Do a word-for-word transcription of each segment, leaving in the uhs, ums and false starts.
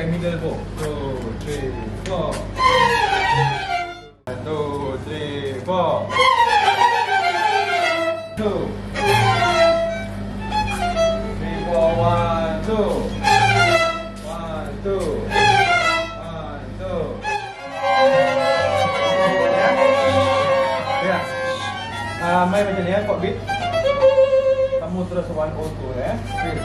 pakai middle bow. Two, three, four. Two, three, four. Two. Three, four, one, two. One, two. One, two. Ya. Uh, main macam ni ya, kok beat. Kamu terus one oh two ya. Okay.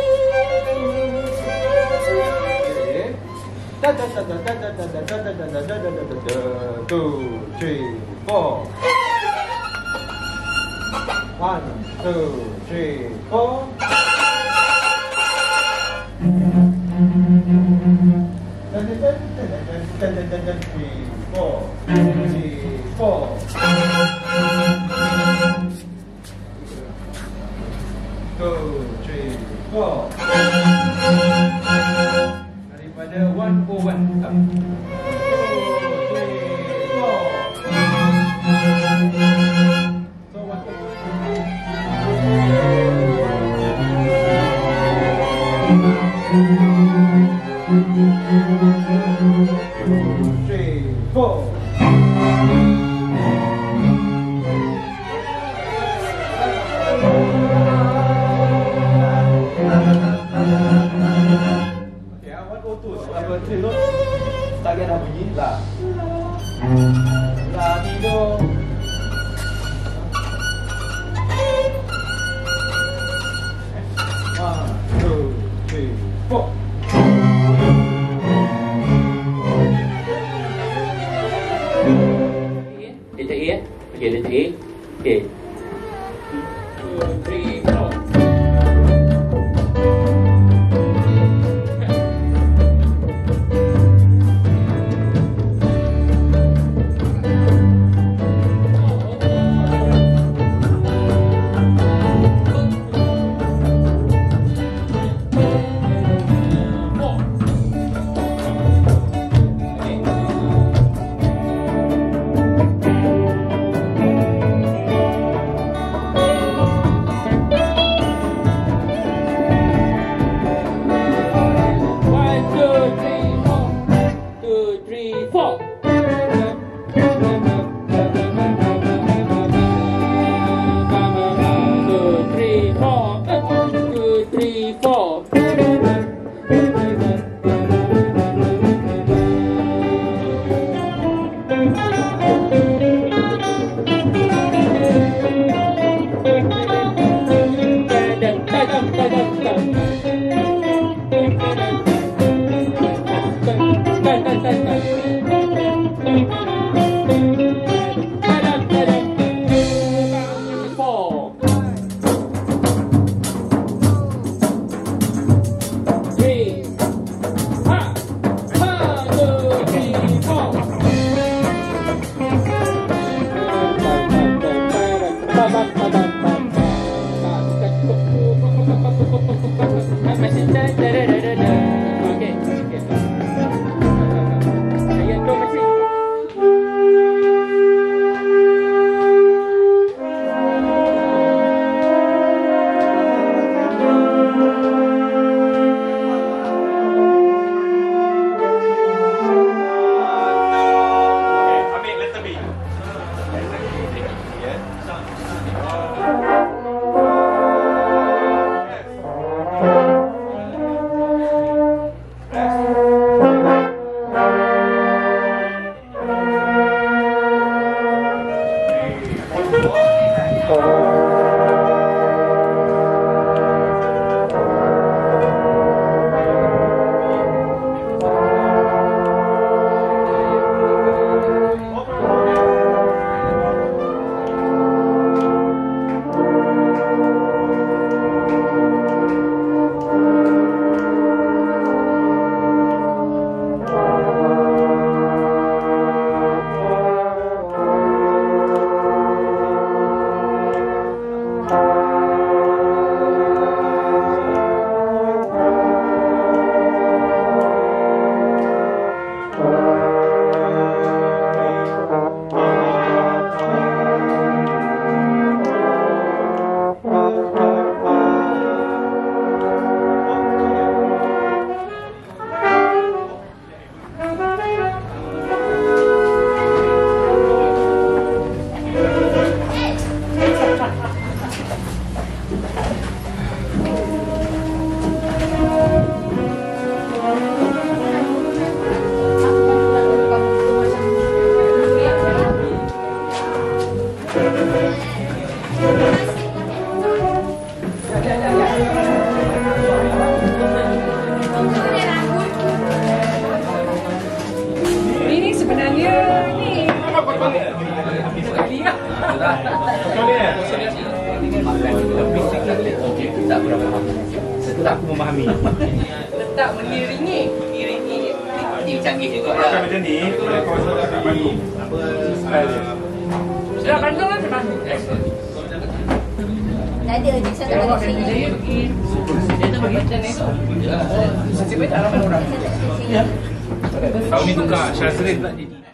Da da da da da da da da da da da da da da da. Two, three, four. One, two, three, four. Three, four, three, four. Two, three, four. Daripada one oh one. Two, three, four. So one oh two, three, four. Tadi ada bunyi lah. La ti do. One, two, three, four. Letter A. Okay, letter A. Okay. Two, three, four. mengiringi, mengiringi. Ini canggih juga lah. Pakai macam ni, boleh kau tak bantu. Apa style dia? Sudah bantu kan sudah. Tak ada je, saya tak ada sini. Dia tu bagi macam ni. Nasib baik tak ramai orang. Ya. Tahun ni tukar Syazrin tak jadi.